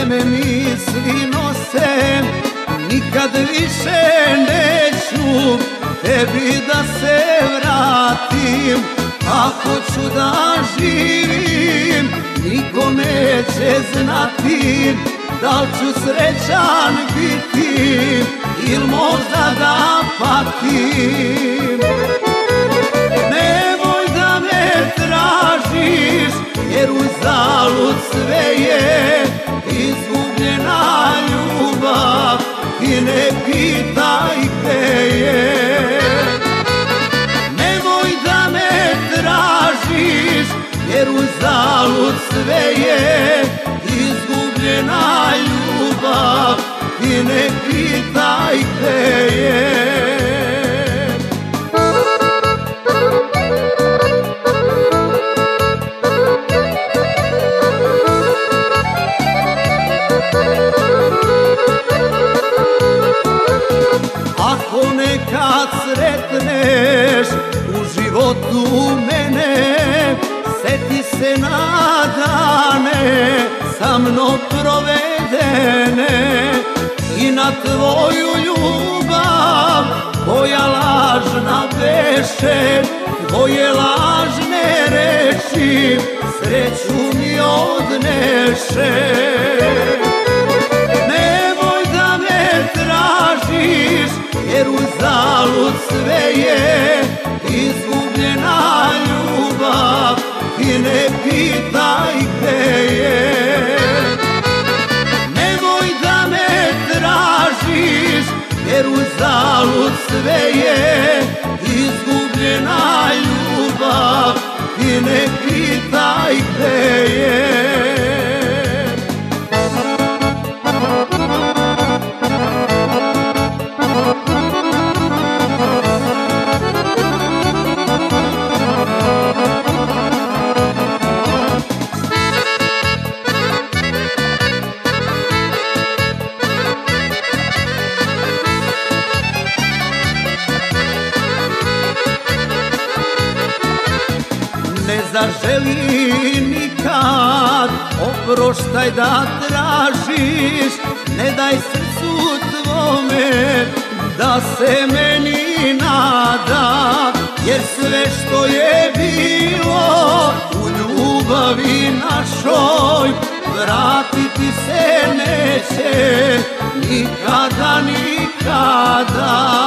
me misli nose, nikad više neću tebi da se vratim. Ako ću da živim, niko neće znati da li ću srećan biti ili možda da patim. Nemoj da me tražiš, jer uzalud sve je izgubljena ljubav i ne pitaj gde je. Nemoj da me tražiš, jer uzalud sve je izgubljena ljubav i ne pitaj gde je. Ako nekad sretneš u životu mene, seti se na dane sa mnom provedene i na tvoju ljubav koja lažna beše, tvoje lažne reči sreću mi odneše. Nemoj da me tražiš, jer uzalud sve je izgubljena ljubav i ne pitaj gde je. Nemoj da me tražiš, jer uzalud sve je izgubljena ljubav i ne pitaj gde je. Ne zaželi nikad oproštaj da tražiš, ne daj srcu tvome da se meni nada, jer sve što je bilo u ljubavi našoj vratiti se neće nikada, nikada.